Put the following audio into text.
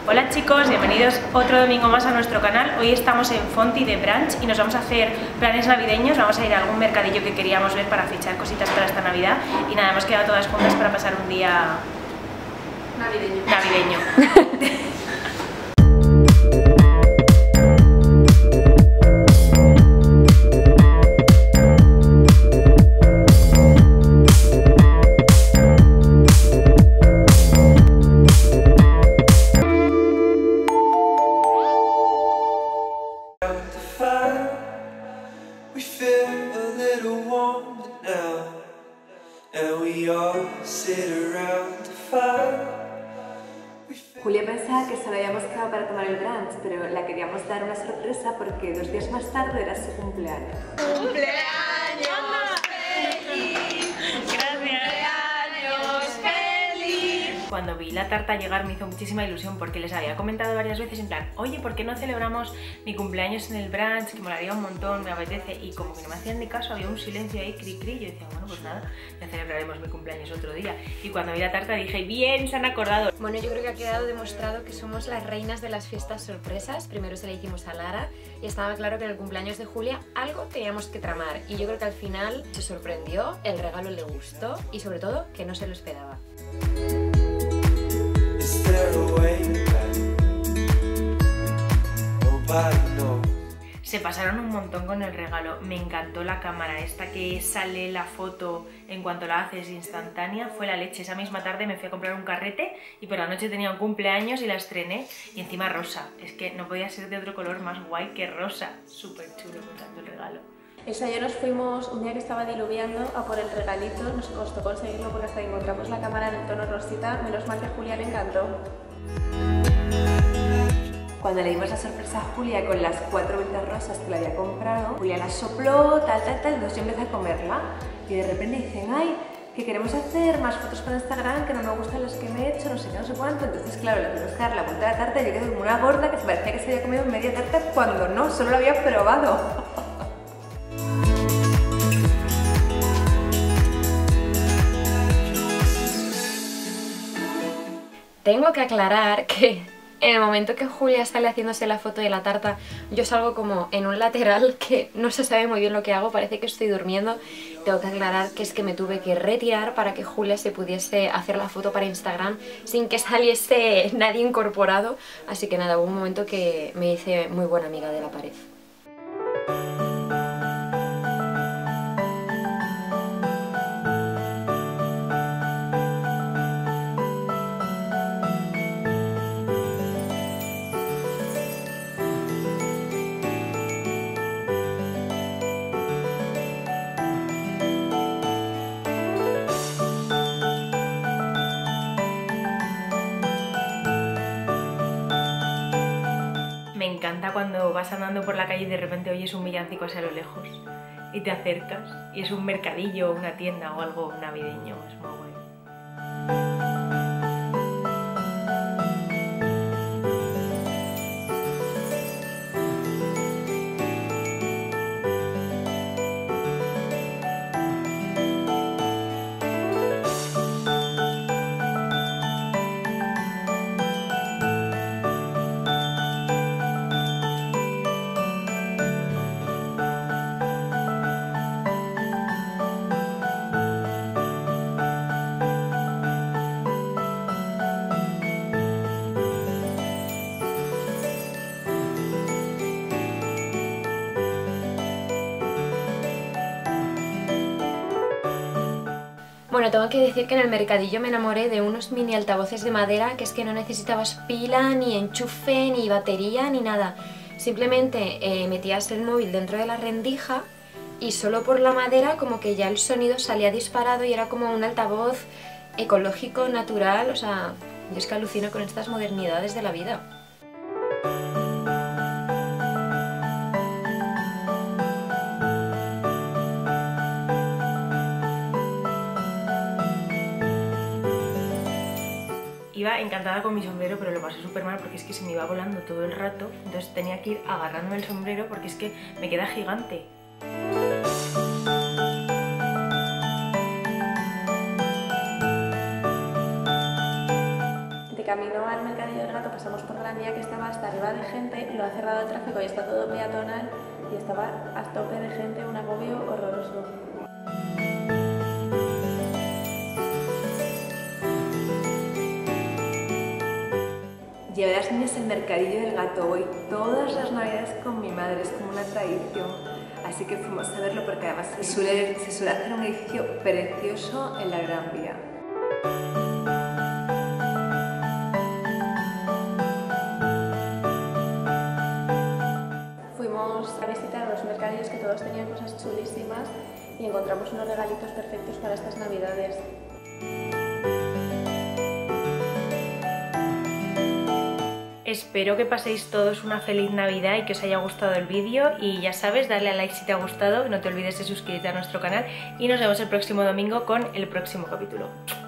Hola chicos, bienvenidos otro domingo más a nuestro canal. Hoy estamos en Fonti de brunch y nos vamos a hacer planes navideños. Vamos a ir a algún mercadillo que queríamos ver para fichar cositas para esta Navidad. Y nada, hemos quedado todas juntas para pasar un día navideño. Julia pensaba que se lo habíamos quedado para tomar el brunch, pero la queríamos dar una sorpresa porque 2 días más tarde era su cumpleaños. ¡Cumpleaños feliz! ¡Gracias! ¡Cumpleaños feliz! Cuando vi la tarta llegar me hizo muchísima ilusión porque les había comentado varias veces en plan, oye, ¿por qué no celebramos mi cumpleaños en el brunch? Que molaría un montón, me apetece. Y como que no me hacían ni caso, había un silencio ahí, cri cri. Yo decía, bueno, pues nada, ya celebraremos mi cumpleaños otro día. Y cuando vi la tarta dije, bien, se han acordado. Bueno, yo creo que ha quedado demostrado que somos las reinas de las fiestas sorpresas. Primero se la hicimos a Lara y estaba claro que en el cumpleaños de Julia algo teníamos que tramar. Y yo creo que al final se sorprendió, el regalo le gustó y sobre todo que no se lo esperaba. Se pasaron un montón con el regalo, me encantó la cámara, esta que sale la foto en cuanto la haces instantánea, fue la leche. Esa misma tarde me fui a comprar un carrete y por la noche tenía un cumpleaños y la estrené, y encima rosa, es que no podía ser de otro color más guay que rosa, súper chulo, me encantó el regalo. Elsa y yo nos fuimos un día que estaba diluviando a por el regalito, nos costó conseguirlo porque hasta que encontramos la cámara en el tono rosita, menos mal que a Julia le encantó. Cuando le dimos la sorpresa a Julia con las 4 velas rosas que le había comprado, Julia las sopló, entonces yo empecé a comerla y de repente dicen, ay, que queremos hacer más fotos para Instagram, que no me gustan las que me he hecho, no sé qué, no sé cuánto. Entonces claro, le tuvimos que dar la vuelta a la tarta y yo quedé como una gorda que se parecía que se había comido media tarta cuando no, solo lo había probado. Tengo que aclarar que en el momento que Julia sale haciéndose la foto de la tarta, yo salgo como en un lateral que no se sabe muy bien lo que hago, parece que estoy durmiendo. Tengo que aclarar que es que me tuve que retirar para que Julia se pudiese hacer la foto para Instagram sin que saliese nadie incorporado. Así que nada, hubo un momento que me hice muy buena amiga de la pared. Me encanta cuando vas andando por la calle y de repente oyes un villancico hacia lo lejos y te acercas y es un mercadillo, una tienda o algo navideño, es muy guay. Bueno, tengo que decir que en el mercadillo me enamoré de unos mini altavoces de madera que es que no necesitabas pila, ni enchufe, ni batería, ni nada. Simplemente metías el móvil dentro de la rendija y solo por la madera como que ya el sonido salía disparado y era como un altavoz ecológico, natural. O sea, yo es que alucino con estas modernidades de la vida. Iba encantada con mi sombrero, pero lo pasé súper mal porque es que se me iba volando todo el rato, entonces tenía que ir agarrándome el sombrero porque es que me queda gigante. camino al Mercadillo del Gato pasamos por Gran Vía, que estaba hasta arriba de gente, lo ha cerrado el tráfico y está todo peatonal y estaba a tope de gente, un agobio horroroso. Llevé a las niñas al Mercadillo del Gato, voy todas las navidades con mi madre, es como una tradición. Así que fuimos a verlo porque además se suele hacer un edificio precioso en la Gran Vía. Fuimos a visitar los mercadillos que todos tenían cosas chulísimas y encontramos unos regalitos perfectos para estas navidades. Espero que paséis todos una feliz Navidad y que os haya gustado el vídeo, y ya sabes, darle a like si te ha gustado, no te olvides de suscribirte a nuestro canal y nos vemos el próximo domingo con el próximo capítulo.